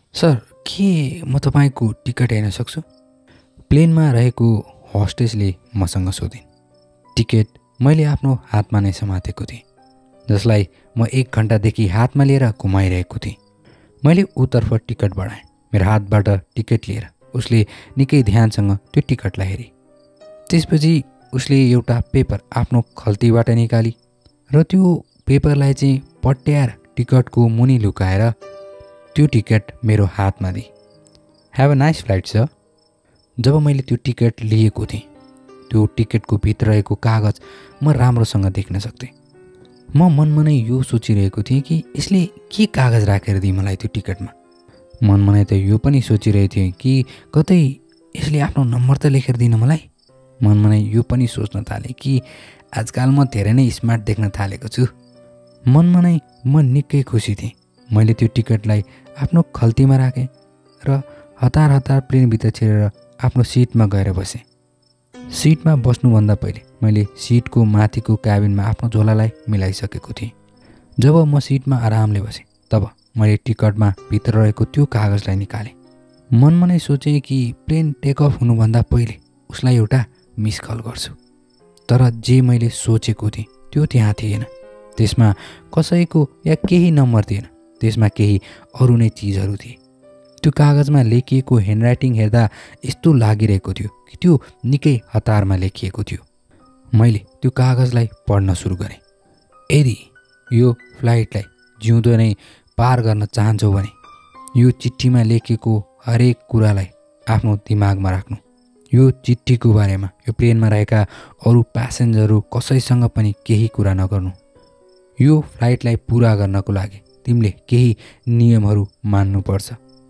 Sir, के म तपाईँको टिकट हेर्न सक्छु? प्लेनमा रहेको होस्टेसले मसँग सोधिन्। टिकट मैले आफ्नो हातमा नै समातेको थिएँ, जसलाई म 1 घन्टादेखि हातमा लिएर घुमाइरहेको थिएँ। मैले उतर्फ टिकट बढाएँ। मेरो हातबाट टिकट लिएर उसले निकै ध्यानसँग त्यो टिकटलाई हेरी। त्यसपछि उसले एउटा पेपर आफ्नो खल्तीबाट निकाली र त्यो पेपरलाई चाहिँ पट्याएर टिकटको मुनि लुकाएर त्यो टिकट मेरो हातमा दिए। Have a nice flight sir. जब मैले त्यो टिकट लिएको थिएँ, त्यो टिकटको भित्र रहेको कागज म राम्रोसँग देख्न सक्थेँ। म मनमा नै यो सोचिरहेको थिएँ कि यसले के कागज राखेर दिए मलाई त्यो टिकटमा। मनमा नै त यो पनि सोचिरहेको थिएँ कि कतै यसले आफ्नो नम्बर त लेखेर दिन मलाई। मनमा नै यो पनि सोच्न थालेँ कि आजकल म धेरै नै स्मार्ट देख्न थालेको छु। मनमा नै म निकै खुसी थिएँ। मैले त्यो टिकटलाई आफ्नो खल्तीमा राखेँ र हतार हतार प्लेनभित्र छिरेर आफ्नो सिटमा गएर बसेँ। सिटमा बस्नुभन्दा पहिले मैले सिटको माथिको क्याबिनमा आफ्नो झोलालाई मिलाइसकेको थिएँ। जब म सिटमा आरामले बसेँ, तब मैले टिकटमा भित्र रहेको त्यो कागजलाई निकालेँ। मनमा नै सोचेँ कि प्लेन टेक अफ हुनुभन्दा पहिले उसलाई एउटा मिस कल गर्छु। तर जे मैले सोचेको थिएँ त्यो त्यहाँ थिएन। त्यसमा कसैको या केही नम्बर थिएन। त्यसमा केही अरू नै चिजहरू थिए। त्यो कागजमा लेखिएको ह्यान्डराइटिङ हेर्दा यस्तो लागिरहेको थियो कि त्यो निकै हतारमा लेखिएको थियो। मैले त्यो कागजलाई पढ्न सुरु गरेँ। यदि यो फ्लाइटलाई जिउँदो नै पार गर्न चाहन्छौ भने यो चिठीमा लेखिएको हरेक कुरालाई आफ्नो दिमागमा राख्नु। यो चिठीको बारेमा यो प्लेनमा रहेका अरू प्यासेन्जरहरू कसैसँग पनि केही कुरा नगर्नु। यो फ्लाइटलाई पुरा गर्नको लागि तिमीले केही नियमहरू मान्नुपर्छ।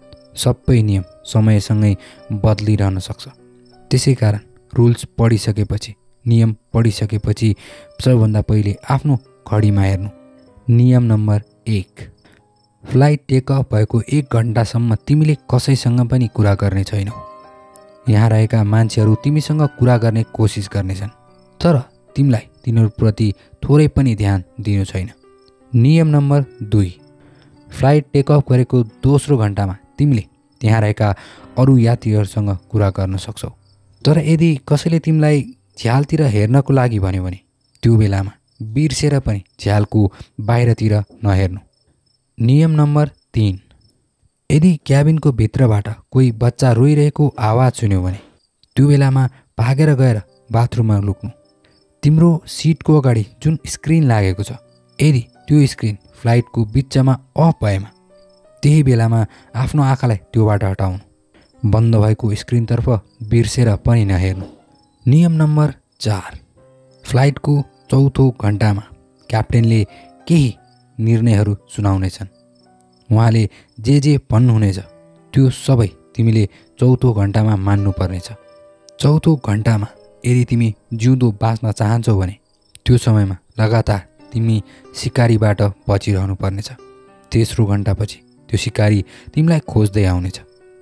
सबै नियम समयसँगै बदलिरहन सक्छ। त्यसै कारण रुल्स पढिसकेपछि, नियम पढिसकेपछि सबभन्दा पहिले आफ्नो घडीमा हेर्नु। नियम नम्बर 1, फ्लाइट टेक अफ भएको 1 घन्टासम्म तिमीले कसैसँग पनि कुरा गर्ने छैनौ। यहाँ रहेका मान्छेहरू तिमीसँग कुरा गर्ने कोसिस गर्नेछन्, तर तिमीलाई तिनीहरूप्रति थोरै पनि ध्यान दिनु छैन। नियम नम्बर 2, फ्लाइट टेक अफ गरेको दोस्रो घन्टामा तिमीले त्यहाँ रहेका अरू यात्रीहरूसँग कुरा गर्न सक्छौ। तर यदि कसैले तिमीलाई झ्यालतिर हेर्नको लागि भन्यो भने त्यो बेलामा बिर्सेर पनि झ्यालको बाहिरतिर नहेर्नु। नियम नम्बर 3, यदि क्याबिनको भित्रबाट कोही बच्चा रोइरहेको आवाज सुन्यो भने त्यो बेलामा भागेर गएर बाथरुममा लुक्नु। तिम्रो सिटको अगाडि जुन स्क्रिन लागेको छ, यदि त्यो स्क्रिन फ्लाइटको बिचमा अफ भएमा त्यही बेलामा आफ्नो आँखालाई त्योबाट हटाउनु। बन्द भएको स्क्रिनतर्फ बिर्सेर पनि नहेर्नु। नियम नम्बर 4, फ्लाइटको चौथो घन्टामा क्याप्टेनले केही निर्णयहरू सुनाउनेछन्। उहाँले जे भन्नुहुनेछ त्यो सबै तिमीले चौथो घन्टामा मान्नुपर्नेछ। चौथो घन्टामा यदि तिमी जिउँदो बाँच्न चाहन्छौ भने त्यो समयमा लगातार तिमी सिकारीबाट बचिरहनु पर्नेछ। तेस्रो घन्टापछि त्यो सिकारी तिमीलाई खोज्दै आउनेछ,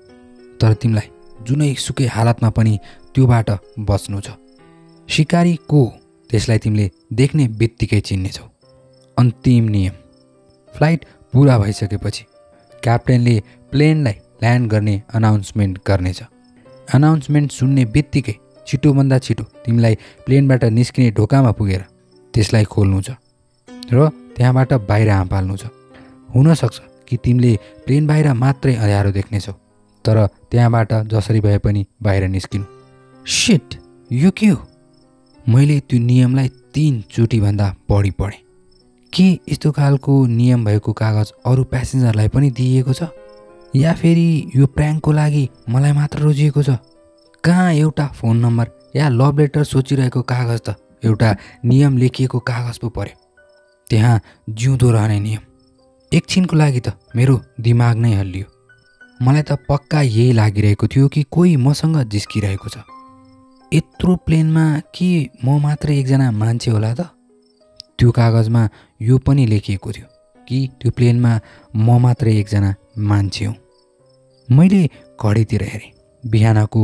तर तिमीलाई जुनै सुकै हालतमा पनि त्योबाट बच्नु छ। सिकारी को त्यसलाई तिमीले देख्ने बित्तिकै चिन्नेछौ। अन्तिम नियम, फ्लाइट पुरा भइसकेपछि क्याप्टेनले प्लेनलाई ल्यान्ड गर्ने अनाउन्समेन्ट गर्नेछ। अनाउन्समेन्ट सुन्ने बित्तिकै छिटोभन्दा छिटो तिमीलाई प्लेनबाट निस्किने ढोकामा पुगेर त्यसलाई खोल्नु छ र त्यहाँबाट बाहिर हाम्फाल्नु छ। हुनसक्छ कि तिमीले प्लेन बाहिर मात्रै अँध्यारो देख्नेछौ, तर त्यहाँबाट जसरी भए पनि बाहिर निस्किनु। शिट, यो के हो? मैले त्यो नियमलाई 3 चोटिभन्दा बढी पढेँ। के यस्तो खालको नियम भएको कागज अरू प्यासेन्जरलाई पनि दिइएको छ, या फेरि यो प्र्याङ्कको लागि मलाई मात्र रोजिएको छ? कहाँ एउटा फोन नम्बर या लभ लेटर सोचिरहेको कागज त एउटा नियम लेखिएको कागज पो पर्यो। त्यहाँ जिउँदो रहने नियम। एकछिनको लागि त मेरो दिमाग नै हल्लियो। मलाई त पक्का यही लागिरहेको थियो कि कोही मसँग जिस्किरहेको छ। यत्रो प्लेनमा के म मात्र एकजना मान्छे होला त? त्यो कागजमा यो पनि लेखिएको थियो कि त्यो प्लेनमा म मात्रै एकजना मान्छे हुँ। मैले घडीतिर हेरेँ। बिहानको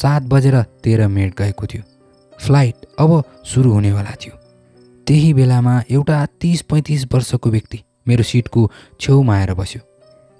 7:13 गएको थियो। फ्लाइट अब सुरु हुनेवाला थियो। त्यही बेलामा एउटा 30-35 वर्षको व्यक्ति मेरो सिटको छेउमा आएर बस्यो।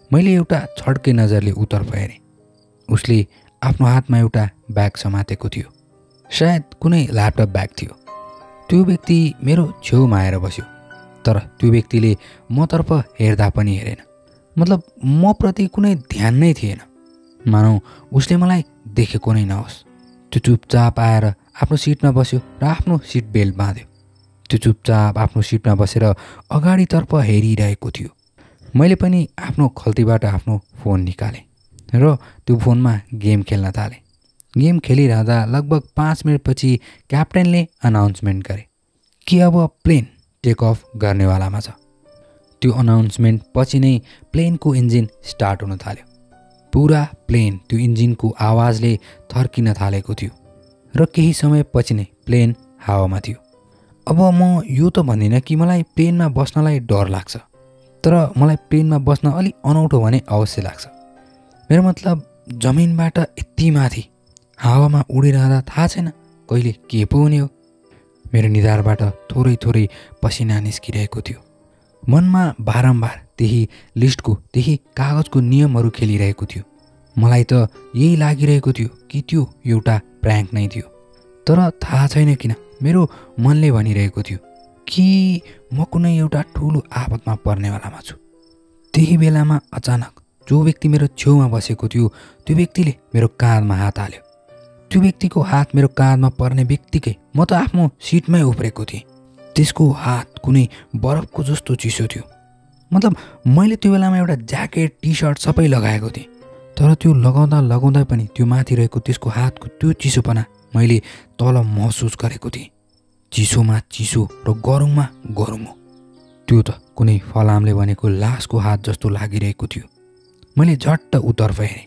मैले एउटा छड्के नजरले उतर्फ हेरेँ। उसले आफ्नो हातमा एउटा ब्याग समातेको थियो। सायद कुनै ल्यापटप ब्याग थियो। त्यो व्यक्ति मेरो छेउमा आएर बस्यो, तर त्यो व्यक्तिले मतर्फ हेर्दा पनि हेरेन। मतलब म प्रति कुनै ध्यान नै थिएन, मानौ उसले मलाई देखेको नै नहोस्। त्यो चुपचाप आएर आफ्नो सिटमा बस्यो र आफ्नो सिट बेल्ट बाँध्यो। त्यो चुपचाप आफ्नो सिटमा बसेर अगाडितर्फ हेरिरहेको थियो। मैले पनि आफ्नो खल्तीबाट आफ्नो फोन निकालेँ र त्यो फोनमा गेम खेल्न थालेँ। गेम खेलिरहँदा लगभग 5 मिनटपछि क्याप्टेनले अनाउन्समेन्ट गरे कि अब प्लेन टेक अफ गर्नेवालामा छ। त्यो अनाउन्समेन्ट पछि नै प्लेनको इन्जिन स्टार्ट हुन थाल्यो। पुरा प्लेन त्यो इन्जिनको आवाजले थर्किन थालेको थियो र केही समयपछि नै प्लेन हावामा थियो। अब म यो त भन्दिनँ कि मलाई प्लेनमा बस्नलाई डर लाग्छ, तर मलाई प्लेनमा बस्न अलि अनौठो भने अवश्य लाग्छ। मेरो मतलब जमिनबाट यति माथि हावामा उडिरहँदा थाहा छैन कहिले के पो हुने हो। मेरो निधारबाट थोरै थोरै पसिना निस्किरहेको थियो। मनमा बारम्बार त्यही लिस्टको त्यही कागजको नियमहरू खेलिरहेको थियो। मलाई त यही लागिरहेको थियो कि त्यो एउटा प्र्याङ्क नै थियो, तर थाहा छैन किन मेरो मनले भनिरहेको थियो कि म कुनै एउटा ठुलो आपतमा पर्नेवालामा छु। त्यही बेलामा अचानक जो व्यक्ति मेरो छेउमा बसेको थियो त्यो व्यक्तिले मेरो काँधमा हात हाल्यो। त्यो व्यक्तिको हात मेरो काँधमा पर्ने बित्तिकै म त आफ्नो सिटमै उफ्रेको थिएँ। त्यसको हात कुनै बरफको जस्तो चिसो थियो। मतलब मैले त्यो बेलामा एउटा ज्याकेट टी सर्ट सबै लगाएको थिएँ, तर त्यो लगाउँदा पनि त्यो माथि रहेको त्यसको हातको त्यो चिसोपना मैले तल महसुस गरेको थिएँ। चिसोमा चिसो र गरुङमा गरुङो। त्यो त कुनै फलामले भनेको लासको हात जस्तो लागिरहेको थियो। मैले झट्ट उतर्फ हेरेँ।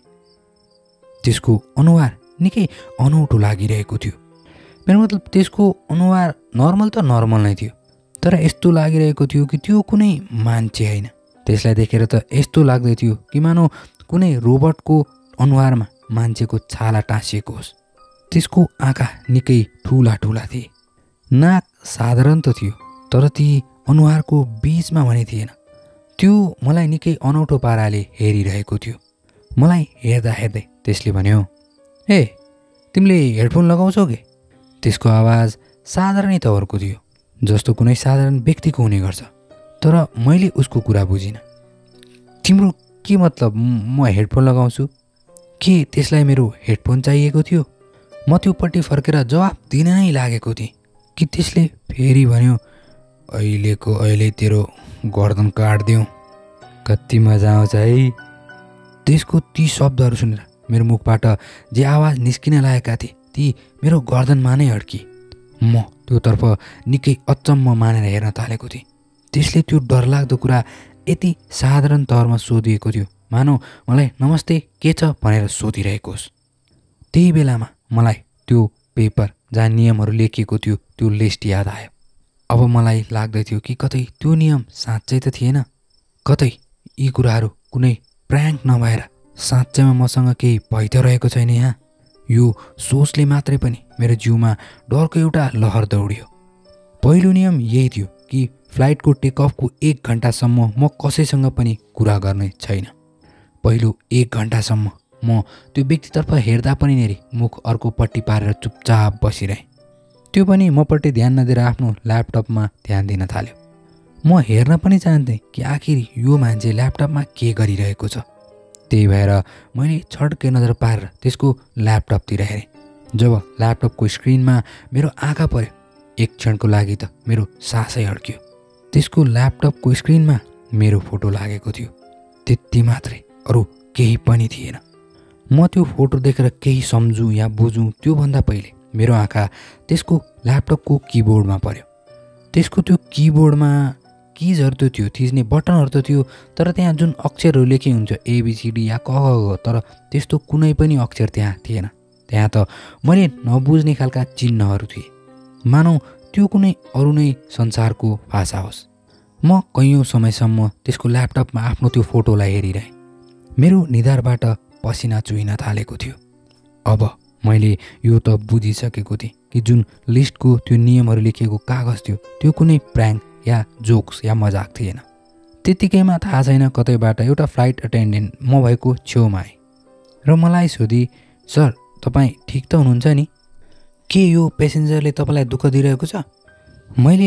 त्यसको अनुहार निकै अनौठो लागिरहेको थियो। मेरो मतलब त्यसको अनुहार नर्मल त नर्मल नै थियो, तर यस्तो लागिरहेको थियो कि त्यो कुनै मान्छे होइन। त्यसलाई देखेर त यस्तो लाग्दै थियो कि मानौ कुनै रोबोटको अनुहारमा मान्छेको छाला टाँसिएको होस्। त्यसको आँखा निकै ठुला ठुला थिए। नाक साधारण त थियो, तर ती अनुहारको बिचमा भने थिएन। त्यो मलाई निकै अनौठो पाराले हेरिरहेको थियो। मलाई हेर्दा हेर्दै त्यसले भन्यो, ए तिमीले हेडफोन लगाउँछौ के? त्यसको आवाज साधारणै तवरको थियो, जस्तो कुनै साधारण व्यक्तिको हुने गर्छ। तर मैले उसको कुरा बुझिनँ। तिम्रो के मतलब म हेडफोन लगाउँछु? के त्यसलाई मेरो हेडफोन चाहिएको थियो? म त्योपट्टि फर्केर जवाफ दिन नै लागेको थिएँ कि त्यसले फेरि भन्यो, अहिलेको अहिले तेरो गर्दन काटिदिउँ, कति मजा आउँछ है। त्यसको ती शब्दहरू सुनेर मेरो मुखबाट जे आवाज निस्किन लागेका थिए ती मेरो गर्दनमा नै अड्किए। म त्योतर्फ निकै अचम्म मानेर हेर्न थालेको थिएँ। त्यसले त्यो डरलाग्दो कुरा यति साधारण तवरमा सोधिएको थियो, मानौ मलाई नमस्ते के छ भनेर सोधिरहेको होस्। त्यही बेलामा मलाई त्यो पेपर जहाँ नियमहरू लेखिएको थियो त्यो लिस्ट याद आयो। अब मलाई लाग्दै थियो कि कतै त्यो नियम साँच्चै त थिएन, कतै यी कुराहरू कुनै प्र्याङ्क नभएर साँच्चैमा मसँग केही भइ त रहेको छैन यहाँ। यो सोचले मात्रै पनि मेरो जिउमा डरको एउटा लहर दौडियो। पहिलो नियम यही थियो कि फ्लाइटको टेक अफको 1 घन्टासम्म म कसैसँग पनि कुरा गर्ने छैन। पहिलो 1 घन्टासम्म म त्यो व्यक्तितर्फ हेर्दा पनि नेरी मुख अर्कोपट्टि पारेर चुपचाप बसिरहेँ। त्यो पनि मपट्टि ध्यान नदिएर आफ्नो ल्यापटपमा ध्यान दिन थाल्यो। म हेर्न पनि चाहन्थेँ कि आखिर यो मान्छे ल्यापटपमा के गरिरहेको छ। त्यही भएर मैले छड्के नजर पारेर त्यसको ल्यापटपतिर हेरेँ। जब ल्यापटपको स्क्रिनमा मेरो आँखा पर्यो, एक क्षणको लागि त मेरो सासै अड्कियो। त्यसको ल्यापटपको स्क्रिनमा मेरो फोटो लागेको थियो, त्यति मात्रै, अरू केही पनि थिएन। म त्यो फोटो देखेर केही सम्झुँ या बुझौँ त्योभन्दा पहिले मेरो आँखा त्यसको ल्यापटपको किबोर्डमा पर्यो। त्यसको त्यो किबोर्डमा किजहरू त थियो, थिच्ने बटनहरू त थियो, तर त्यहाँ जुन अक्षरहरू लेखी हुन्छ ABCD या क ख ग, तर त्यस्तो कुनै पनि अक्षर त्यहाँ थिएन। त्यहाँ त मैले नबुझ्ने खालका चिन्हहरू थिए, मानौ त्यो कुनै अरू नै संसारको भाषा होस्। म कैयौँ समयसम्म त्यसको ल्यापटपमा आफ्नो त्यो फोटोलाई हेरिरहेँ। मेरो निधारबाट पसिना चुहिन थालेको थियो। अब मैले यो त बुझिसकेको थिएँ कि जुन लिस्टको त्यो नियमहरू लेखिएको कागज थियो त्यो कुनै प्र्याङ्क या जोक्स या मजाक थिएन। त्यतिकैमा थाहा छैन कतैबाट एउटा फ्लाइट अटेन्डेन्ट म भएको छेउमा आए र मलाई सोधी, सर तपाईँ ठिक त हुनुहुन्छ नि? के यो पेसेन्जरले तपाईँलाई दुःख दिइरहेको छ? मैले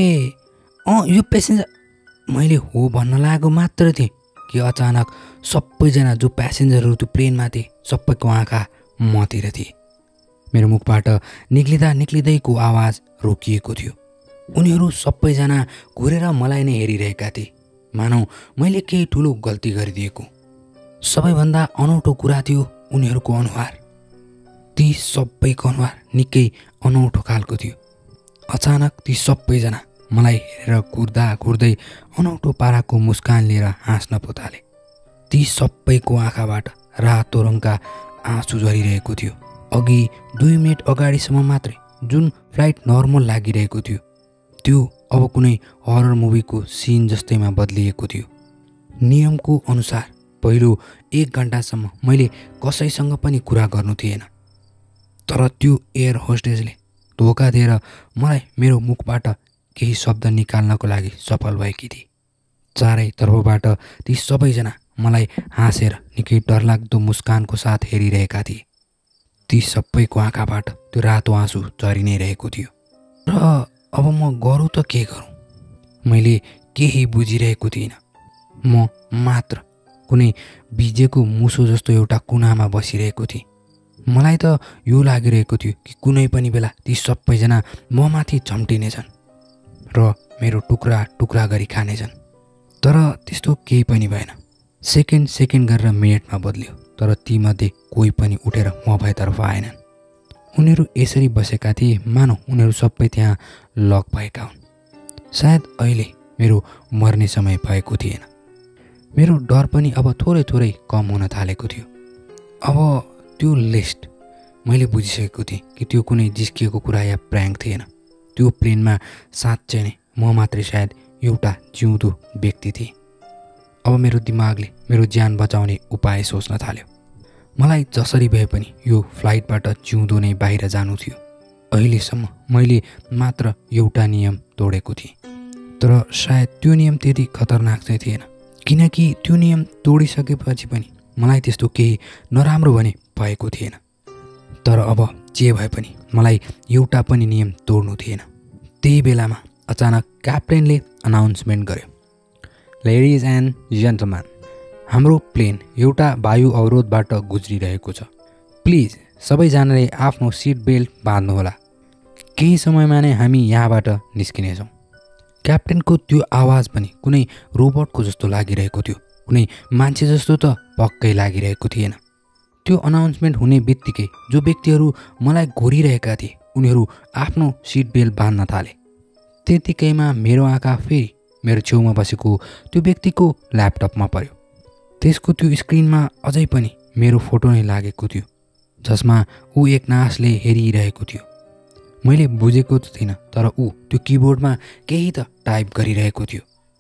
यो पेसेन्जर मैले हो भन्न लागेको मात्र थिएँ कि अचानक सबैजना जो प्यासेन्जरहरू त्यो प्लेनमा थिए सबैको आँखा मतिर थिए। मेरो मुखबाट निक्लिँदैको आवाज रोकिएको थियो। उनीहरू सबैजना घुरेर मलाई नै हेरिरहेका थिए, मानौ मैले केही ठुलो गल्ती गरिदिएको। सबैभन्दा अनौठो कुरा थियो उनीहरूको अनुहार। ती सबैको अनुहार निकै अनौठो खालको थियो। अचानक ती सबैजना मलाई हेरेर घुर्दै अनौठो पाराको मुस्कान लिएर हाँस्न पो थाले। ती सबैको आँखाबाट रातो रङका आँसु झरिरहेको थियो। अघि 2 मिनेट अगाडिसम्म मात्रै जुन फ्लाइट नर्मल लागिरहेको थियो त्यो अब कुनै हरर मुभीको सिन जस्तैमा बदलिएको थियो। नियमको अनुसार पहिलो 1 घन्टासम्म मैले कसैसँग पनि कुरा गर्नु थिएन, तर त्यो एयर होस्टेसले धोका दिएर मलाई मेरो मुखबाट केही शब्द निकाल्नको लागि सफल भएकी थिए। चारैतर्फबाट ती सबैजना मलाई हाँसेर निकै डरलाग्दो मुस्कानको साथ हेरिरहेका थिए। ती सबैको आँखाबाट त्यो रातो आँसु झरि नै रहेको थियो। र अब म गरौँ त के गरौँ? मैले केही बुझिरहेको थिइनँ। म मात्र कुनै भिजेको मुसो जस्तो एउटा कुनामा बसिरहेको थिएँ। मलाई त यो लागिरहेको थियो कि कुनै पनि बेला ती सबैजना म माथि झम्टिनेछन् र मेरो टुक्रा टुक्रा गरी खानेछन्। तर त्यस्तो केही पनि भएन। सेकेन्ड गरेर मिनेटमा बदल्यो, तर तीमध्ये कोही पनि उठेर म भएतर्फ आएनन्। उनीहरू यसरी बसेका थिए मानौ उनीहरू सबै त्यहाँ लक भएका हुन्। सायद अहिले मेरो मर्ने समय भएको थिएन। मेरो डर पनि अब थोरै कम हुन थालेको थियो। अब त्यो लिस्ट मैले बुझिसकेको थिएँ कि त्यो कुनै जिस्किएको कुरा या प्र्याङ्क थिएन। त्यो प्लेनमा साँच्चै नै म मात्रै सायद एउटा जिउँदो व्यक्ति थिएँ। अब मेरो दिमागले मेरो ज्यान बचाउने उपाय सोच्न थाल्यो। मलाई जसरी भए पनि यो फ्लाइटबाट जिउँदो नै बाहिर जानु थियो। अहिलेसम्म मैले मात्र एउटा नियम तोडेको थिएँ, तर सायद त्यो नियम त्यति खतरनाक चाहिँ थिएन, किनकि त्यो नियम तोडिसकेपछि पनि मलाई त्यस्तो केही नराम्रो भने भएको थिएन। तर अब जे भए पनि मलाई एउटा पनि नियम तोड्नु थिएन। त्यही बेलामा अचानक क्याप्टेनले अनाउन्समेन्ट गर्यो, लेडिज एन्ड जेन्टलम्यान, हाम्रो प्लेन एउटा वायु अवरोधबाट गुज्रिरहेको छ। प्लिज सबैजनाले आफ्नो सिट बेल्ट बाँध्नुहोला। केही समयमा नै हामी यहाँबाट निस्किनेछौँ। क्याप्टेनको त्यो आवाज पनि कुनै रोबोटको जस्तो लागिरहेको थियो। कुनै मान्छे जस्तो त पक्कै लागिरहेको थिएन। त्यो अनाउन्समेन्ट हुने बित्तिकै जो व्यक्तिहरू मलाई घोरिरहेका थिए उनीहरू आफ्नो सिट बेल्ट बाँध्न थाले। त्यतिकैमा मेरो आँखा फेरि मेरो छेउमा बसेको त्यो व्यक्तिको ल्यापटपमा पर्यो। त्यसको त्यो स्क्रिनमा अझै पनि मेरो फोटो नै लागेको थियो, जसमा ऊ एक नासले हेरिरहेको थियो। मैले बुझेको त थिइनँ, तर ऊ त्यो किबोर्डमा केही त टाइप गरिरहेको थियो।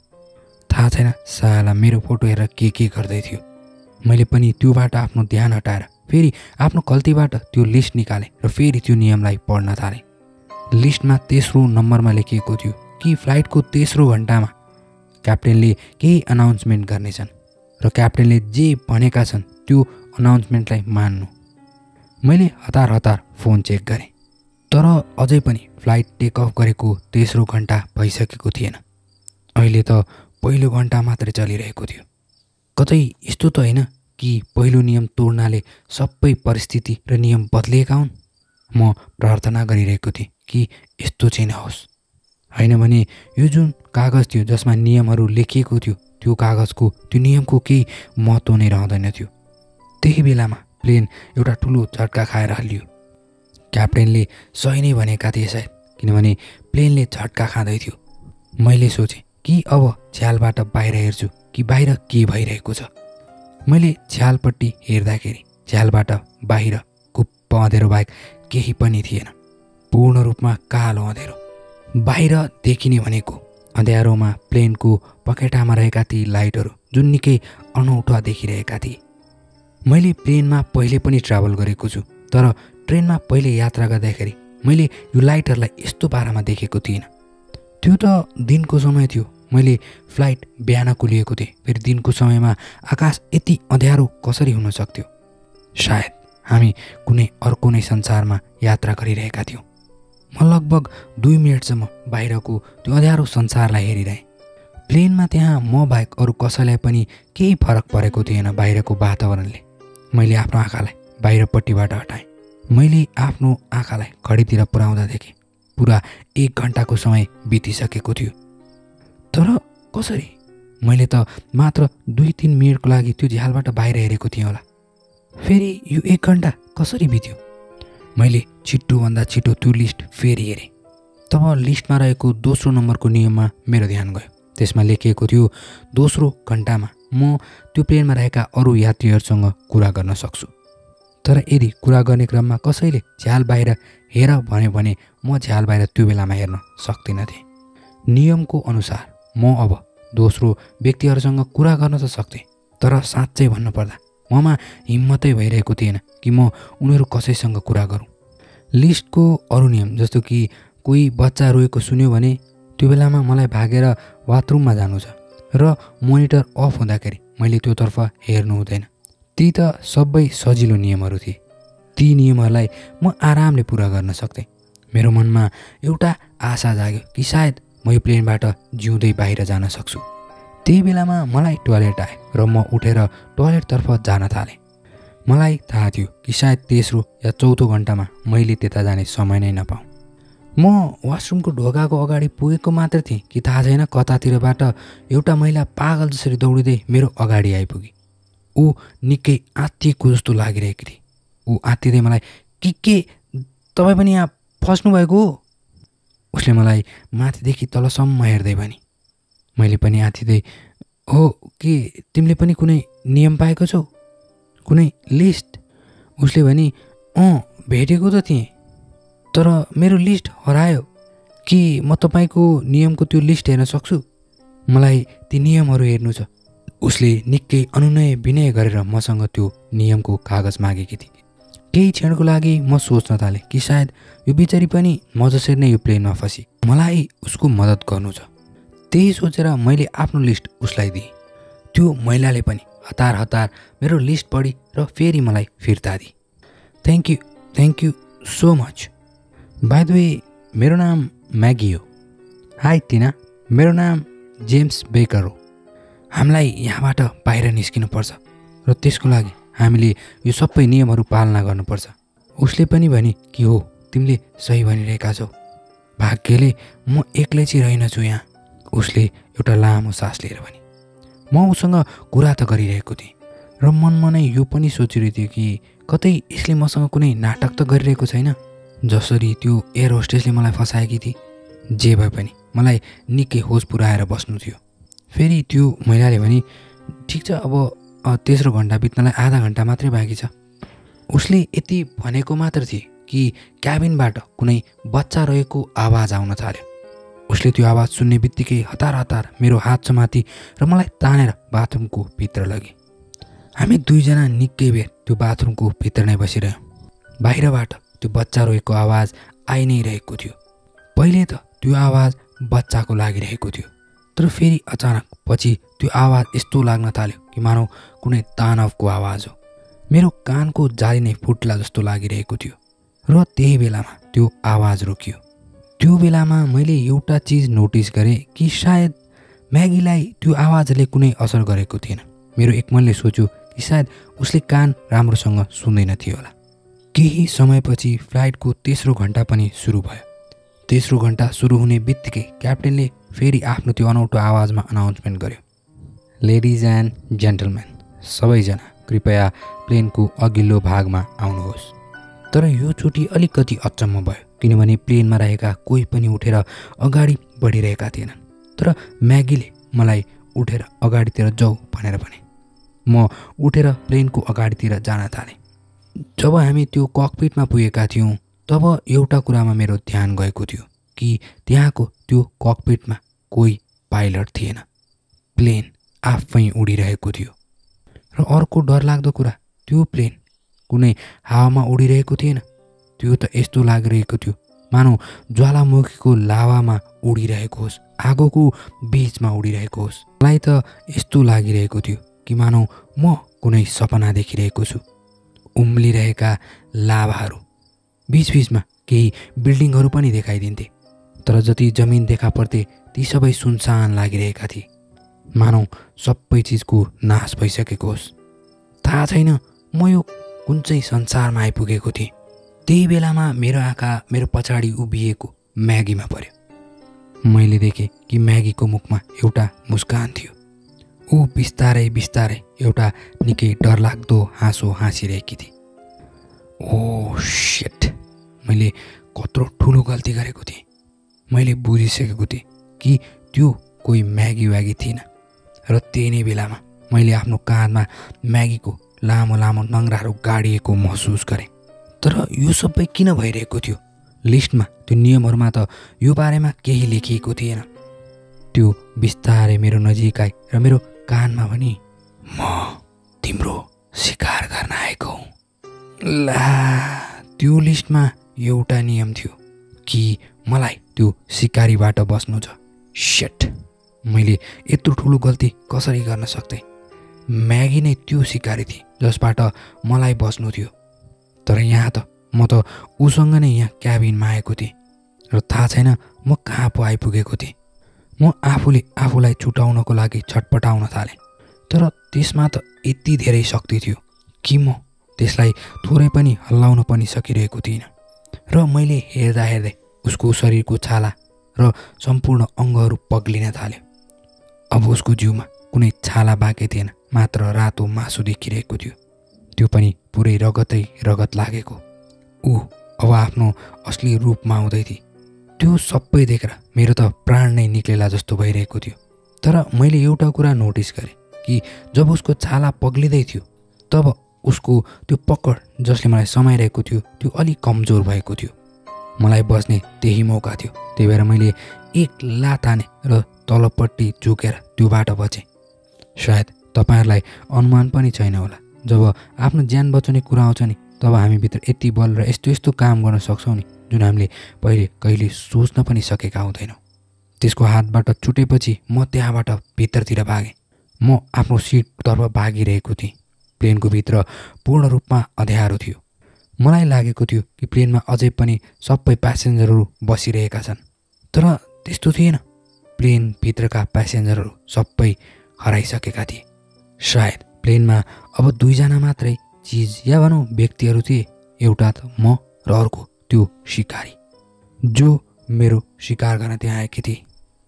थाहा छैन साला मेरो फोटो हेरेर के गर्दै थियो। मैले पनि त्योबाट आफ्नो ध्यान हटाएर फेरि आफ्नो गल्तीबाट त्यो लिस्ट निकालेँ र फेरि त्यो नियमलाई पढ्न थालेँ। लिस्टमा तेस्रो नम्बरमा लेखिएको थियो कि फ्लाइटको तेस्रो घन्टामा क्याप्टेनले केही अनाउन्समेन्ट गर्नेछन् र क्याप्टेनले जे भनेका छन् त्यो अनाउन्समेन्टलाई मान्नु। मैले हतार फोन चेक गरेँ, तर अझै पनि फ्लाइट टेक अफ गरेको तेस्रो घन्टा भइसकेको थिएन। अहिले त पहिलो घन्टा मात्रै चलिरहेको थियो। कतै यस्तो त होइन कि पहिलो नियम तोड्नाले सबै परिस्थिति र नियम बदलिएका हुन्। म प्रार्थना गरिरहेको थिएँ कि यस्तो चाहिँ नहोस्। होइन भने यो जुन कागज थियो जसमा नियमहरू लेखिएको थियो त्यो कागजको त्यो नियमको केही महत्त्व नै रहँदैन थियो। त्यही बेलामा प्लेन एउटा ठुलो झट्का खाएर हल्लियो। क्याप्टेनले सही नै भनेका थिए सायद, किनभने प्लेनले झट्का खाँदै थियो। मैले सोचेँ कि अब झ्यालबाट बाहिर हेर्छु कि बाहिर के भइरहेको छ। मैले झ्यालपट्टि हेर्दाखेरि झ्यालबाट बाहिर कुप्प अँधेरो बाहेक केही पनि थिएन। पूर्ण रूपमा कालो अँधेरो। बाहिर देखिने भनेको अँध्यारोमा प्लेनको पखेटामा रहेका ती लाइटहरू जुन निकै अनौठा देखिरहेका थिए। मैले प्लेनमा पहिले पनि ट्राभल गरेको छु, तर ट्रेनमा पहिले यात्रा गर्दाखेरि मैले यो लाइटहरूलाई यस्तो पारामा देखेको थिइनँ। त्यो त दिनको समय थियो, मैले फ्लाइट बिहानको लिएको थिएँ। फेरि दिनको समयमा आकाश यति अँध्यारो कसरी हुन सक्थ्यो? सायद हामी कुनै अर्को नै संसारमा यात्रा गरिरहेका थियौँ। म लगभग 2 मिनटसम्म बाहिरको त्यो अँध्यारो संसारलाई हेरिरहेँ। प्लेनमा त्यहाँ म बाहेक अरू कसैलाई पनि केही फरक परेको थिएन बाहिरको वातावरणले। मैले आफ्नो आँखालाई बाहिरपट्टिबाट हटाएँ। मैले आफ्नो आँखालाई घडीतिर पुर्याउँदा देखेँ पुरा 1 घन्टाको समय बितिसकेको थियो। तर कसरी? मैले त मात्र 2-3 मिनटको लागि त्यो झ्यालबाट बाहिर हेरेको थिएँ होला। फेरि यो 1 घन्टा कसरी बित्यो? मैले छिटोभन्दा छिटो त्यो लिस्ट फेरि हेरेँ। तब लिस्टमा रहेको दोस्रो नम्बरको नियममा मेरो ध्यान गयो। त्यसमा लेखिएको थियो, दोस्रो घन्टामा म त्यो प्लेनमा रहेका अरू यात्रीहरूसँग कुरा गर्न सक्छु। तर यदि कुरा गर्ने क्रममा कसैले झ्याल बाहिर हेर भन्यो भने म झ्याल बाहिर त्यो बेलामा हेर्न सक्दिनथेँ। नियमको अनुसार म अब दोस्रो व्यक्तिहरूसँग कुरा गर्न त सक्थेँ, तर साँच्चै भन्नुपर्दा ममा हिम्मतै भइरहेको थिएन कि म उनीहरू कसैसँग कुरा गरौँ। लिस्टको अरू नियम जस्तो कि कोही बच्चा रोएको सुन्यो भने त्यो बेलामा मलाई भागेर बाथरुममा जानु छ र मोनिटर अफ हुँदाखेरि मैले त्योतर्फ हेर्नु हुँदैन। ती त सबै सजिलो नियमहरू थिए। ती नियमहरूलाई म आरामले पुरा गर्न सक्थेँ। मेरो मनमा एउटा आशा जाग्यो कि सायद म यो प्लेनबाट जिउँदै बाहिर जान सक्छु। त्यही बेलामा मलाई टोयलेट आयो र म उठेर टोयलेटतर्फ जान थालेँ। मलाई थाहा थियो कि सायद तेस्रो या चौथो घन्टामा मैले त्यता जाने समय नै नपाऊँ। म वासरुमको ढोकाको अगाडि पुगेको मात्र थिएँ कि थाहा छैन कतातिरबाट एउटा महिला पागल जसरी दौडिँदै मेरो अगाडि आइपुगी। ऊ निकै आत्तिएको जस्तो लागिरहेकी थिए। ऊ आत्तिँदै मलाई, के तपाईँ पनि यहाँ फस्नुभएको हो? उसले मलाई माथिदेखि तलसम्म हेर्दै भनी। मैले पनि आत्तिँदै, हो के तिमीले पनि कुनै नियम पाएको छौ, कुनै लिस्ट? उसले भनी, भेटेको त थिएँ, तर मेरो लिस्ट हरायो। कि म तपाईँको नियमको त्यो लिस्ट हेर्न सक्छु? मलाई ती नियमहरू हेर्नु छ। उसले निकै अनुनय विनय गरेर मसँग त्यो नियमको कागज मागेकी थिए। केही क्षणको लागि म सोच्न थालेँ कि सायद यो बिचारी पनि म जसरी नै यो प्लेनमा फसी, मलाई उसको मद्दत गर्नु छ। त्यही सोचेर मैले आफ्नो लिस्ट उसलाई दिएँ। त्यो महिलाले पनि हतार हतार मेरो लिस्ट पढी र फेरि मलाई फिर्ता दिए। Thank you so much. By the way, मेरो नाम म्यागी हो। हाई टिना, मेरो नाम जेम्स बेकर हो। हामीलाई यहाँबाट बाहिर निस्किनुपर्छ र त्यसको लागि हामीले यो सबै नियमहरू पालना गर्नुपर्छ। उसले पनि भने कि हो, तिमीले सही भनिरहेका छौ। भाग्यले म एक्लै चाहिँ रहेनछु यहाँ। उसले एउटा लामो सास लिएर भने। म उसँग कुरा त गरिरहेको थिएँ र मनमा नै यो पनि सोचिरहेको थियो कि कतै यसले मसँग कुनै नाटक त गरिरहेको छैन, जसरी त्यो एयर होस्टेसले मलाई फसाएकी थिए। जे भए पनि मलाई निकै होस पुऱ्याएर बस्नु थियो। फेरि त्यो महिलाले भने, ठिक छ, अब तेस्रो घन्टा बित्नलाई आधा घन्टा मात्रै बाँकी छ। उसले यति भनेको मात्र थिए कि क्याबिनबाट कुनै बच्चा रहेको आवाज आउन थाल्यो। उसले त्यो आवाज सुन्ने बित्तिकै हतार हतार मेरो हात समाती र मलाई तानेर बाथरुमको भित्र लगे। हामी दुईजना निकै बेर त्यो बाथरुमको भित्र नै बसिरह्यौँ। बाहिरबाट त्यो बच्चा रोएको आवाज आइ नै रहेको थियो। पहिले त त्यो आवाज बच्चाको लागिरहेको थियो, तर फेरि अचानक पछि त्यो आवाज यस्तो लाग्न थाल्यो कि मानौ कुनै दानवको आवाज हो। मेरो कानको जाली नै फुट्ला जस्तो लागिरहेको थियो र त्यही बेलामा त्यो आवाज रोकियो। त्यो बेलामा मैले एउटा चिज नोटिस गरेँ कि सायद म्यागीलाई त्यो आवाजले कुनै असर गरेको थिएन। मेरो एक मनले सोच्यो कि सायद उसले कान राम्रोसँग सुन्दैन थियो होला। केही समयपछि फ्लाइटको तेस्रो घन्टा पनि सुरु भयो। तेस्रो घन्टा सुरु हुने बित्तिकै क्याप्टेनले फेरि आफ्नो त्यो अनौठो आवाजमा अनाउन्समेन्ट गर्यो, लेडिज एन्ड जेन्टलमेन, सबैजना कृपया प्लेनको अघिल्लो भागमा आउनुहोस्। तर यो चोटि अलिकति अचम्म भयो, किनभने प्लेनमा रहेका कोही पनि उठेर अगाडि बढिरहेका थिएनन्। तर म्यागीले मलाई उठेर अगाडितिर जाऊ भनेर भने। म उठेर प्लेनको अगाडितिर जान थालेँ। जब हामी त्यो ककपिटमा पुगेका थियौँ तब एउटा कुरामा मेरो ध्यान गएको थियो कि त्यहाँको त्यो ककपिटमा कोही पाइलट थिएन। प्लेन आफै उडिरहेको थियो। र अर्को डरलाग्दो कुरा, त्यो प्लेन कुनै हावामा उडिरहेको थिएन। त्यो त यस्तो लागिरहेको थियो मानौ ज्वालामुखीको लावामा उडिरहेको होस्, आगोको बीचमा उडिरहेको होस्। मलाई त यस्तो लागिरहेको थियो कि मानौ म कुनै सपना देखिरहेको छु। उम्लिरहेका लाभाहरू, बीचबीचमा केही बिल्डिङहरू पनि देखाइदिन्थे, तर जति जमिन देखा पर्थे ती सबै सुनसान लागिरहेका थिए, मानौ सबै चिजको नाश भइसकेको होस्। थाहा छैन म यो कुन चाहिँ संसारमा आइपुगेको थिएँ। त्यही बेलामा मेरो आँखा मेरो पछाडि उभिएको म्यागीमा पर्यो। मैले देखेँ कि म्यागीको मुखमा एउटा मुस्कान थियो। ऊ बिस्तारै बिस्तारै एउटा निकै डरलाग्दो हाँसो हाँसिरहेकी थिए। ओ शिट, मैले कत्रो ठुलो गल्ती गरेको थिएँ। मैले बुझिसकेको थिएँ कि त्यो कोही म्यागी व्यागी थिएन। र त्यही नै बेलामा मैले आफ्नो काँधमा म्यागीको लामो लामो नङ्ग्राहरू गाडिएको महसुस गरेँ। तर यो सबै किन भइरहेको थियो? लिस्टमा, त्यो नियमहरूमा त यो बारेमा केही लेखिएको थिएन। त्यो बिस्तारै मेरो नजिक आए र मेरो कानमा पनि, म तिम्रो शिकार गर्न आएको हुँ। ला, त्यो लिस्टमा एउटा नियम थियो कि मलाई त्यो शिकारीबाट बस्नु छ। शिट, मैले यत्रो ठुलो गल्ती कसरी गर्न सक्थेँ? म्यागी नै त्यो शिकारी थिए जसबाट मलाई बस्नु थियो। तर यहाँ त म त उसँग नै यहाँ क्याबिनमा आएको थिएँ र थाहा छैन म कहाँ पो आइपुगेको थिएँ। म आफूले आफूलाई छुटाउनको लागि छटपटाउन थालेँ, तर त्यसमा त यति धेरै शक्ति थियो कि म त्यसलाई थोरै पनि हल्लाउन पनि सकिरहेको थिइनँ। र मैले हेर्दा हेर्दै उसको शरीरको छाला र सम्पूर्ण अङ्गहरू पग्लिन थाल्यो। अब उसको जिउमा कुनै छाला बाँकी थिएन, मात्र रातो मासु देखिरहेको थियो। त्यो पनि पुरै रगतै रगत लागेको। ऊ अब आफ्नो असली रूपमा आउँदै थिए। त्यो सबै देखेर मेरो त प्राण नै निक्लेला जस्तो भइरहेको थियो। तर मैले एउटा कुरा नोटिस गरेँ कि जब उसको छाला पग्लिँदै थियो तब उसको त्यो पकड जसले मलाई समाइरहेको थियो त्यो अलिक कमजोर भएको थियो। मलाई बस्ने त्यही मौका थियो, त्यही भएर मैले एक लात हाने र तलपट्टि झुकेर त्योबाट बचेँ। सायद तपाईँहरूलाई अनुमान पनि छैन होला, जब आफ्नो ज्यान बचाउने कुरा आउँछ नि तब हामीभित्र यति बल र यस्तो यस्तो काम गर्न सक्छौँ नि जुन हामीले पहिले कहिले सोच्न पनि सकेका हुँदैनौँ। त्यसको हातबाट छुटेपछि म त्यहाँबाट भित्रतिर भागेँ। म आफ्नो सिटतर्फ भागिरहेको थिएँ। प्लेनको भित्र पूर्ण रूपमा अँध्यारो थियो। मलाई लागेको थियो कि प्लेनमा अझै पनि सबै प्यासेन्जरहरू बसिरहेका छन्, तर त्यस्तो थिएन। प्लेनभित्रका प्यासेन्जरहरू सबै हराइसकेका थिए। सायद प्लेनमा अब 2 जना मात्रै चिज या भनौँ व्यक्तिहरू थिए, एउटा त म र अर्को त्यो शिकारी जो मेरो शिकार गर्न त्यहाँ आएकी थिए।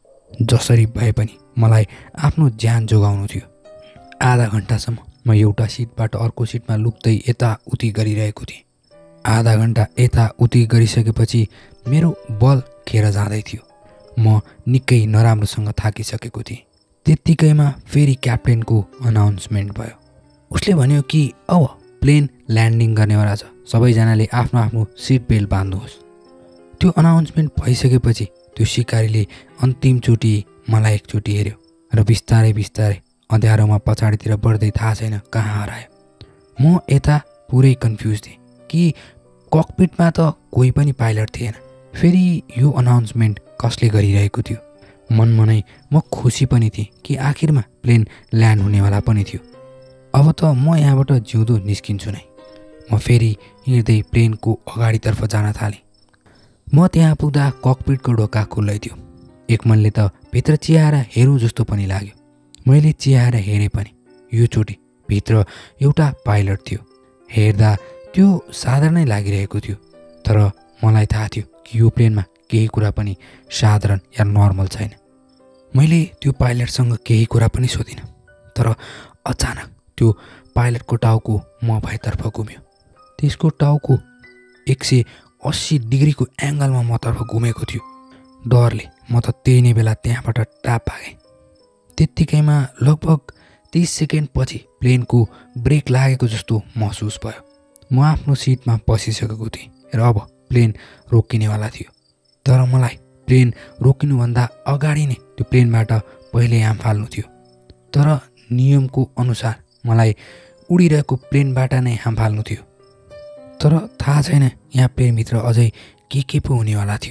जसरी भए पनि मलाई आफ्नो ज्यान जोगाउनु थियो। आधा घन्टासम्म म एउटा सिटबाट अर्को सिटमा लुक्दै यताउति गरिरहेको थिएँ। आधा घन्टा यताउति गरिसकेपछि मेरो बल खेर जाँदै थियो। म निकै नराम्रोसँग थाकिसकेको थिएँ। त्यत्तिकैमा फेरि क्याप्टेनको अनाउन्समेन्ट भयो। उसले भन्यो कि अब प्लेन ल्यान्डिङ गर्नेवाला छ, सबैजनाले आफ्नो आफ्नो सिट बेल्ट बाँध्नुहोस्। त्यो अनाउन्समेन्ट भइसकेपछि त्यो शिकारीले अन्तिमचोटि मलाई एकचोटि हेऱ्यो र बिस्तारै बिस्तारै अँध्यारोमा पछाडितिर बढ्दै थाहा छैन कहाँ हरायो। म यता पुरै कन्फ्युज थिएँ कि ककपिटमा त कोही पनि पाइलट थिएन। फेरि यो अनाउन्समेन्ट कसले गरिरहेको थियो? मनमनै म खुसी पनि थिएँ कि आखिरमा प्लेन ल्यान्ड हुनेवाला पनि थियो। अब त म यहाँबाट जिउँदो निस्किन्छु नै। म फेरि हिँड्दै प्लेनको अगाडितर्फ जान थालेँ। म त्यहाँ पुग्दा ककपिटको ढोका खुल्लै थियो। एक मनले त भित्र चियाएर हेरौँ जस्तो पनि लाग्यो। मैले चियाएर हेरेँ पनि योचोटि भित्र एउटा पाइलट थियो। हेर्दा त्यो साधारणै लागिरहेको थियो, तर मलाई थाहा थियो कि यो प्लेनमा केही कुरा पनि साधारण या नर्मल छैन। मैले त्यो पाइलटसँग केही कुरा पनि सोधिनँ, तर अचानक त्यो पाइलटको टाउको म भएतर्फ घुम्यो। त्यसको टाउको 180 डिग्रीको एङ्गलमा मतर्फ घुमेको थियो। डरले म त त्यही नै बेला त्यहाँबाट टाप भागेँ। त्यत्तिकैमा लगभग 30 सेकेन्ड पछि प्लेनको ब्रेक लागेको जस्तो महसुस भयो। म आफ्नो सिटमा बसिसकेको थिएँ र अब प्लेन रोकिनेवाला थियो। तर मलाई प्लेन रोकिनुभन्दा अगाडि नै त्यो प्लेनबाट पहिले हाँम फाल्नु थियो। तर नियमको अनुसार मलाई उडिरहेको प्लेनबाट नै हाँम फाल्नु थियो। तर थाहा छैन यहाँ प्लेनभित्र अझै के पो हुनेवाला थियो।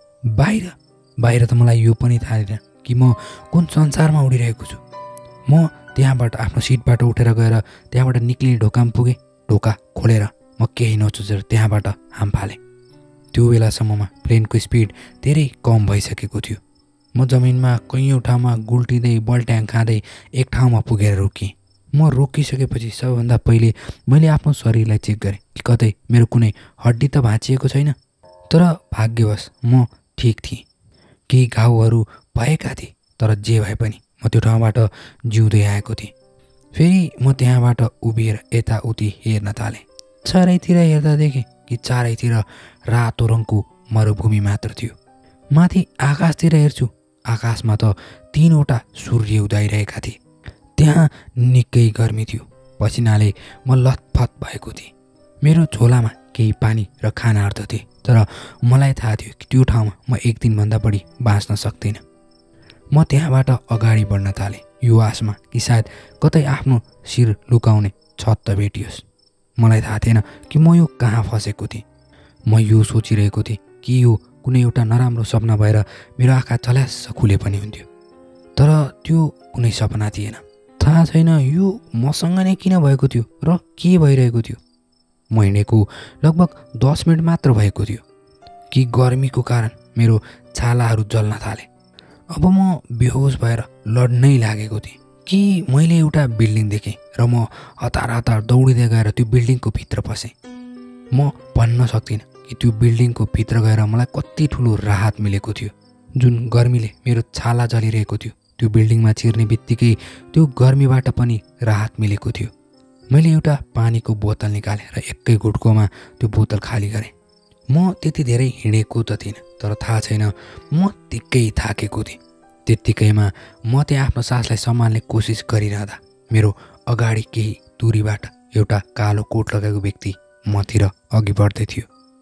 बाहिर त मलाई यो पनि थाहा थिएन कि म कुन संसारमा उडिरहेको छु। म त्यहाँबाट आफ्नो सिटबाट उठेर गएर त्यहाँबाट निक्लिने ढोकामा पुगेँ। ढोका खोलेर म केही नसोचेर त्यहाँबाट हाम फालेँ। त्यो बेलासम्ममा प्लेनको स्पिड धेरै कम भइसकेको थियो। म जमिनमा कैयौँ ठाउँमा गुल्टिँदै बल्ट्याङ खाँदै एक ठाउँमा पुगेर रोकिएँ। म रोकिसकेपछि सबैभन्दा पहिले मैले आफ्नो शरीरलाई चेक गरेँ कि कतै मेरो कुनै हड्डी त भाँचिएको छैन। तर भाग्यवश म ठिक थिएँ। केही घाउहरू भएका थिए, तर जे भए पनि म त्यो ठाउँबाट जिउँदै आएको थिएँ। फेरि म त्यहाँबाट उभिएर यताउति हेर्न थालेँ। चारैतिर हेर्दा देखेँ कि चारैतिर रातो रङको मरुभूमि मात्र थियो। माथि आकाशतिर हेर्छु, आकाशमा त 3वटा सूर्य उदाइरहेका थिए। त्यहाँ निकै गर्मी थियो। पसिनाले म लथपथ भएको थिएँ। मेरो झोलामा केही पानी र खानाहरू थिए, तर मलाई थाहा थियो कि त्यो ठाउँमा म एक दिनभन्दा बढी बाँच्न सक्दिनँ। म त्यहाँबाट अगाडि बढ्न थालेँ, यो आशमा कि सायद कतै आफ्नो शिर लुकाउने छत त भेटियोस्। मलाई थाहा थिएन कि म यो कहाँ फसेको थिएँ। म यो सोचिरहेको थिएँ कि यो कुनै एउटा नराम्रो सपना भएर मेरो आँखा झल्यास्स खुले पनि हुन्थ्यो। तर त्यो कुनै सपना थिएन। थाहा छैन यो मसँग नै किन भएको थियो र के भइरहेको थियो। म हिँडेको लगभग 10 मिनट मात्र भएको थियो कि गर्मीको कारण मेरो छालाहरू जल्न थाले। अब म बेहोस भएर लड्नै लागेको थिएँ कि मैले एउटा बिल्डिङ देखेँ र म हतार दौडिँदै गएर त्यो बिल्डिङको भित्र पसेँ। म भन्न सक्दिनँ कि त्यो बिल्डिङको भित्र गएर मलाई कति ठुलो राहत मिलेको थियो। जुन गर्मीले मेरो छाला जलिरहेको थियो, त्यो बिल्डिङमा छिर्ने बित्तिकै त्यो गर्मीबाट पनि राहत मिलेको थियो। मैले एउटा पानीको बोतल निकालेँ र एकै घुटकोमा त्यो बोतल खाली गरेँ। म त्यति धेरै हिँडेको त थिइनँ, तर थाहा छैन म दिक्कै थाकेको थिएँ। त्यत्तिकैमा म त्यहाँ आफ्नो सासलाई सम्हाल्ने कोसिस गरिरहँदा मेरो अगाडि केही दूरीबाट एउटा कालो कोट लगाएको व्यक्ति मतिर अघि बढ्दै थियो।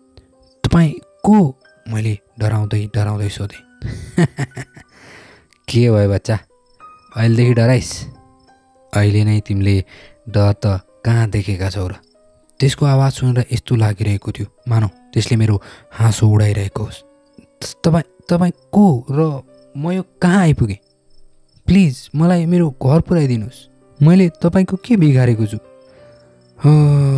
तपाईँ को? मैले डराउँदै सोधेँ। के भयो बच्चा, अहिलेदेखि डराइस्? अहिले नै तिमीले डर त कहाँ देखेका छौ र? त्यसको आवाज सुनेर यस्तो लागिरहेको थियो मानौ त्यसले मेरो हाँसो उडाइरहेको होस्। तपाईँ को र म यो कहाँ आइपुगेँ? प्लिज मलाई मेरो घर पुऱ्याइदिनुहोस्। मैले तपाईँको के बिगारेको छु? हो,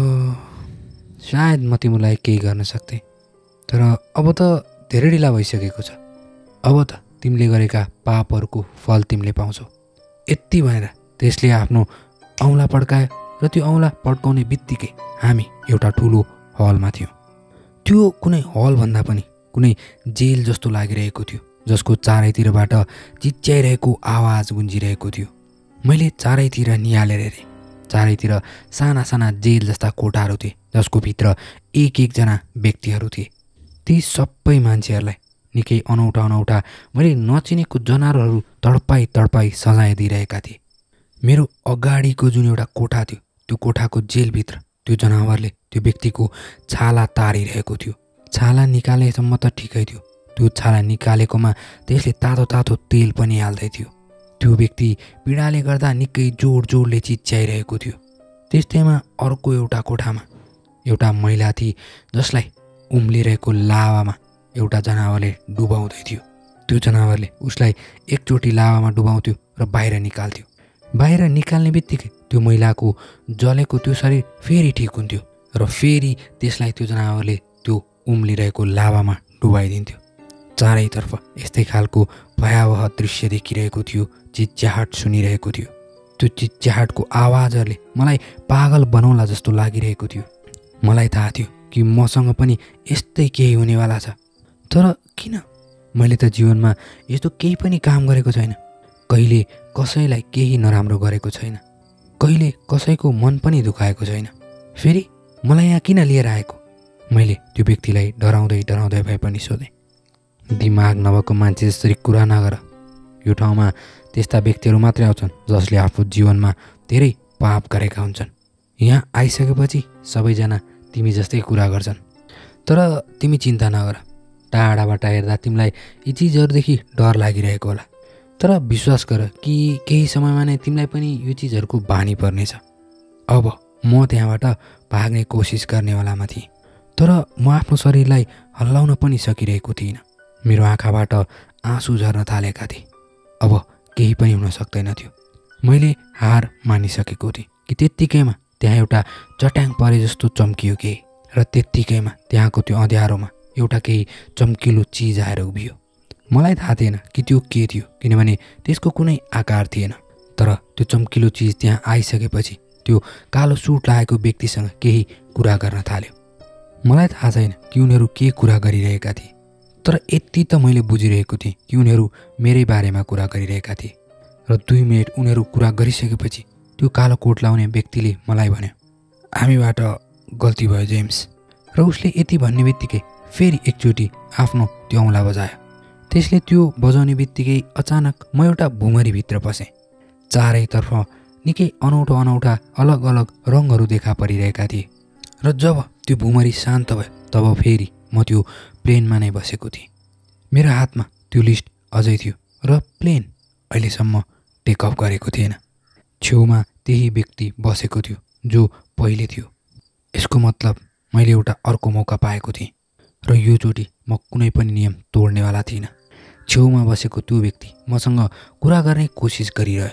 सायद म तिमीलाई केही गर्न सक्थेँ, तर अब त धेरै ढिला भइसकेको छ। अब त तिमीले गरेका पापहरूको फल तिमीले पाउँछौ। यति भनेर त्यसले आफ्नो औँला पड्कायो र त्यो औँला पड्काउने बित्तिकै हामी एउटा ठुलो हलमा थियौँ। त्यो कुनै हल भन्दा पनि कुनै जेल जस्तो लागिरहेको थियो, जसको चारैतिरबाट चिच्याइरहेको आवाज गुन्जिरहेको थियो। मैले चारैतिर निहालेर हेरेँ। चारैतिर साना साना जेल जस्ता कोठाहरू थिए, जसको भित्र एक-एकजना व्यक्तिहरू थिए। ती सबै मान्छेहरूलाई निकै अनौठा मैले नचिनेको जनावरहरू तडपाई सजाइदिइरहेका थिए। मेरो अगाडिको जुन एउटा कोठा थियो, त्यो कोठाको जेलभित्र त्यो जनावरले त्यो व्यक्तिको छाला तारिरहेको थियो। छाला निकालेसम्म त ठिकै थियो, त्यो छाला निकालेकोमा त्यसले तातो तेल पनि हाल्दै थियो। त्यो व्यक्ति पीडाले गर्दा निकै जोडले चिच्याइरहेको थियो। त्यस्तैमा अर्को एउटा कोठामा एउटा महिला थिए, जसलाई उम्लिरहेको लावामा एउटा जनावरले डुबाउँदै थियो। त्यो जनावरले उसलाई एकचोटि लावामा डुबाउँथ्यो र बाहिर निकाल्थ्यो। बाहिर निकाल्ने बित्तिकै त्यो महिलाको जलेको त्यो शरीर फेरि ठिक हुन्थ्यो र फेरि त्यसलाई त्यो जनावरले त्यो उम्लिरहेको लावामा डुबाइदिन्थ्यो। चारैतर्फ यस्तै खालको भयावह दृश्य देखिरहेको थियो। चिच्याहाट सुनिरहेको थियो। त्यो चिच्याहाटको आवाजहरूले मलाई पागल बनाउला जस्तो लागिरहेको थियो। मलाई थाहा थियो कि मसँग पनि यस्तै केही हुनेवाला छ, तर किन? मैले त जीवनमा यस्तो केही पनि काम गरेको छैन। कहिले कसैलाई केही नराम्रो गरेको छैन। कहिले कसैको मन पनि दुखाएको छैन। फेरि मलाई यहाँ किन लिएर आएको? मैले त्यो व्यक्तिलाई डराउँदै भए पनि सोधेँ। दिमाग नभएको मान्छे जसरी कुरा नगर। यो ठाउँमा त्यस्ता व्यक्तिहरू मात्रै आउँछन् जसले आफ्नो जीवनमा धेरै पाप गरेका हुन्छन्। यहाँ आइसकेपछि सबैजना तिमी जस्तै कुरा गर्छन्। तर तिमी चिन्ता नगर। टाढाबाट हेर्दा तिमीलाई यी चिजहरूदेखि डर लागिरहेको होला, तर विश्वास गर कि केही समयमा नै तिमीलाई पनि यो चिजहरूको बानी पर्नेछ। अब म त्यहाँबाट भाग्ने कोसिस गर्नेवालामा थिएँ, तर म आफ्नो शरीरलाई हल्लाउन पनि सकिरहेको थिइनँ। मेरो आँखाबाट आँसु झर्न थालेका थिए। अब केही पनि हुन सक्दैन थियो। मैले हार मानिसकेको थिएँ कि त्यत्तिकैमा त्यहाँ एउटा चट्याङ परे जस्तो चम्कियो केही, र त्यत्तिकैमा त्यहाँको त्यो अँध्यारोमा एउटा केही चम्किलो चिज आएर उभियो। मलाई थाहा थिएन कि त्यो के थियो, किनभने त्यसको कुनै आकार थिएन। तर त्यो चम्किलो चिज त्यहाँ आइसकेपछि त्यो कालो सुट लागेको व्यक्तिसँग केही कुरा गर्न थाल्यो। मलाई थाहा छैन कि उनीहरू के कुरा गरिरहेका थिए, तर यति त मैले बुझिरहेको थिएँ कि उनीहरू मेरै बारेमा कुरा गरिरहेका थिए। र 2 मिनट उनीहरू कुरा गरिसकेपछि त्यो कालो कोट लाउने व्यक्तिले मलाई भन्यो, हामीबाट गल्ती भयो जेम्स। र उसले यति भन्ने बित्तिकै फेरि एकचोटि आफ्नो त्यो औँला बजायो। त्यसले त्यो बजाउने बित्तिकै अचानक म एउटा भुमरीभित्र पसेँ। चारैतर्फ निकै अनौठो अनौठा अलग अलग रङहरू देखा परिरहेका थिए। र जब त्यो भुमरी शान्त भयो तब फेरि म त्यो प्लेनमा नै बसेको थिएँ। मेरो हातमा त्यो लिस्ट अझै थियो र प्लेन अहिलेसम्म टेकअफ गरेको थिएन। छेउमा त्यही व्यक्ति बसेको थियो जो पहिले थियो। यसको मतलब मैले एउटा अर्को मौका पाएको थिएँ र योचोटि म कुनै पनि नियम तोड्नेवाला थिइनँ। छेउमा बसेको त्यो व्यक्ति मसँग कुरा गर्ने कोसिस गरिरह्यो,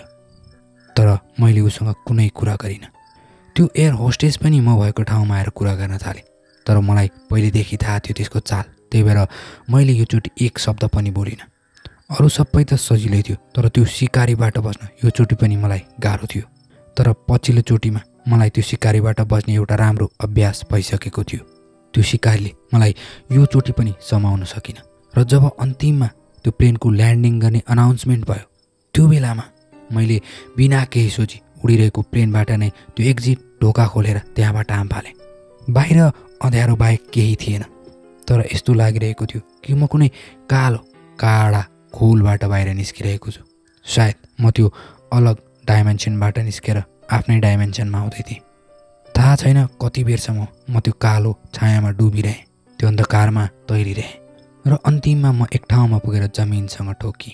तर मैले उसँग कुनै कुरा गरिनँ। त्यो एयर होस्टेस पनि म भएको ठाउँमा आएर कुरा गर्न थाले, तर मलाई पहिलेदेखि थाहा थियो त्यसको चाल। त्यही भएर मैले योचोटि एक शब्द पनि बोलिनँ। अरू सबै त सजिलै थियो, तर त्यो सिकारीबाट बच्न योचोटि पनि मलाई गाह्रो थियो। तर पछिल्लो चोटिमा मलाई त्यो सिकारीबाट बच्ने एउटा राम्रो अभ्यास भइसकेको थियो। त्यो सिकारीले मलाई योचोटि पनि समाउन सकिनँ। र जब अन्तिममा त्यो प्लेनको ल्यान्डिङ गर्ने अनाउन्समेन्ट भयो, त्यो बेलामा मैले बिना केही सोची उडिरहेको प्लेनबाट नै त्यो एक्जिट ढोका खोलेर त्यहाँबाट आम फालेँ। बाहिर अँध्यारो बाहेक केही थिएन, तर यस्तो लागिरहेको थियो कि म कुनै कालो काडा खोलबाट बाहिर निस्किरहेको छु। सायद म त्यो अलग डाइमेन्सनबाट निस्केर आफ्नै डाइमेन्सनमा आउँदै थिएँ। थाहा छैन कति बेरसम्म म त्यो कालो छायामा डुबिरहेँ, त्यो अन्धकारमा तैरिरहेँ, र अन्तिममा म एक ठाउँमा पुगेर जमिनसँग ठोकिएँ।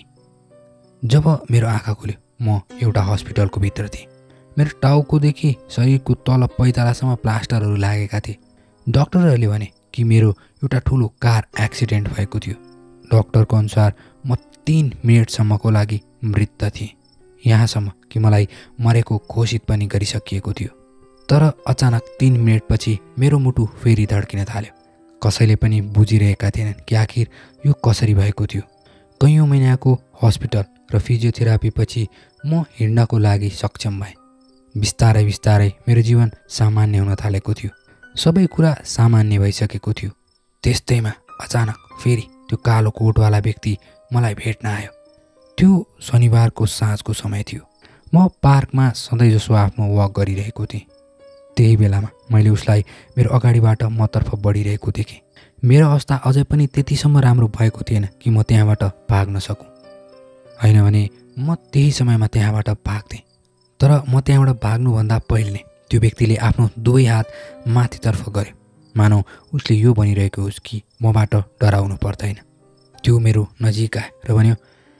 जब मेरो आँखा खुल्यो म एउटा हस्पिटलको भित्र थिएँ। मेरो टाउकोदेखि शरीरको तल पैतालासम्म प्लास्टरहरू लागेका थिए। डाक्टरहरूले भने कि मेरो एउटा ठुलो कार एक्सिडेन्ट भएको थियो। डाक्टरको अनुसार म 3 मिनटसम्मको लागि मृत थिएँ, यहाँसम्म कि मलाई मरेको घोषित पनि गरिसकिएको थियो। तर अचानक 3 मिनटपछि मेरो मुटु फेरि धड्किन थाल्यो। कसैले पनि बुझिरहेका थिएनन् कि आखिर यो कसरी भएको थियो। कैयौँ महिनाको हस्पिटल र फिजियोथेरापी पछि म हिँड्नको लागि सक्षम भएँ। बिस्तारै बिस्तारै मेरो जीवन सामान्य हुन थालेको थियो। सबै कुरा सामान्य भइसकेको थियो। त्यस्तैमा अचानक फेरि त्यो कालो कोटवाला व्यक्ति मलाई भेट्न आयो। त्यो शनिबारको साँझको समय थियो। म पार्कमा सधैँजसो आफ्नो वक गरिरहेको थिएँ। त्यही बेलामा मैले उसलाई मेरो अगाडिबाट मतर्फ बढिरहेको देखेँ। मेरो अवस्था अझै पनि त्यतिसम्म राम्रो भएको थिएन कि म त्यहाँबाट भाग्न सकूँ, होइन भने म त्यही समयमा त्यहाँबाट भाग्थेँ। तर म त्यहाँबाट भाग्नुभन्दा पहिले नै त्यो व्यक्तिले आफ्नो दुवै हात माथितर्फ गर्यो, मानौ उसले यो भनिरहेको होस् कि मबाट डराउनु पर्दैन। त्यो मेरो नजिक आयो र भन्यो,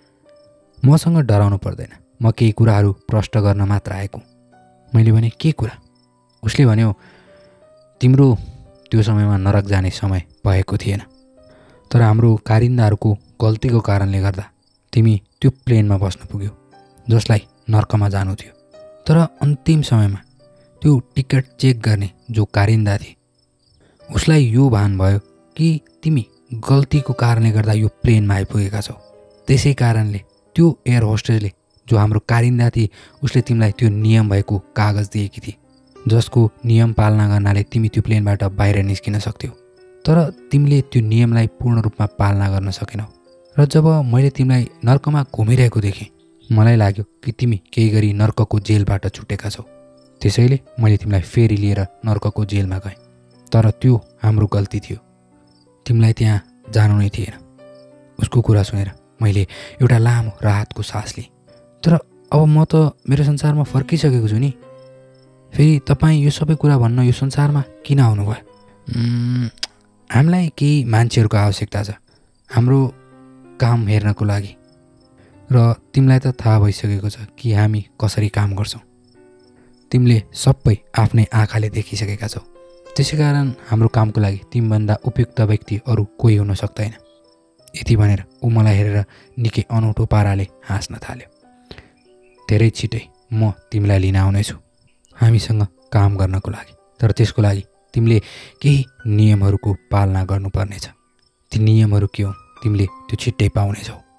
मसँग डराउनु पर्दैन, म केही कुराहरू प्रश्न गर्न मात्र आएको। मैले भने के कुरा? उसले भन्यो, तिम्रो त्यो समयमा नरक जाने समय भएको थिएन, तर हाम्रो कारिन्दाहरूको गल्तीको कारणले गर्दा तिमी त्यो प्लेनमा बस्न पुग्यौ जसलाई नर्कमा जानु थियो। तर अन्तिम समयमा त्यो टिकट चेक गर्ने जो कारिन्दा थिए उसलाई यो भान भयो कि तिमी गल्तीको कारणले गर्दा यो प्लेनमा आइपुगेका छौ। त्यसै कारणले त्यो एयर होस्टेसले जो हाम्रो कारिन्दा थिए उसले तिमीलाई त्यो नियम भएको कागज दिएकी थिए, जसको नियम पालना गर्नाले तिमी त्यो प्लेनबाट बाहिर निस्किन सक्थ्यौ। तर तिमीले त्यो नियमलाई पूर्ण रूपमा पालना गर्न सकेनौ। र जब मैले तिमीलाई नर्कमा घुमिरहेको देखेँ मलाई लाग्यो कि तिमी केही गरी नर्कको जेलबाट छुटेका छौ। त्यसैले मैले तिमीलाई फेरि लिएर नर्कको जेलमा गएँ। तर त्यो हाम्रो गल्ती थियो, तिमीलाई त्यहाँ जानु नै थिएन। उसको कुरा सुनेर मैले एउटा लामो राहतको सास लिएँ। तर अब म त मेरो संसारमा फर्किसकेको छु नि। फेरि तपाईँ यो सबै कुरा भन्न यो संसारमा किन आउनुभयो? हामीलाई केही मान्छेहरूको आवश्यकता छ हाम्रो काम हेर्नको लागि, र तिमीलाई त थाहा भइसकेको छ कि हामी कसरी काम गर्छौँ। तिमीले सबै आफ्नै आँखाले देखिसकेका छौ। त्यसै कारण हाम्रो कामको लागि तिमीभन्दा उपयुक्त व्यक्ति अरू कोही हुन सक्दैन। यति भनेर ऊ मलाई हेरेर निकै अनौठो पाराले हाँस्न थाल्यो। धेरै छिटै म तिमीलाई लिन आउनेछु हामीसँग काम गर्नको लागि। तर त्यसको लागि तिमीले केही नियमहरूको पालना गर्नुपर्नेछ। ती नियमहरू के हुन् तिमीले त्यो छिट्टै पाउनेछौ।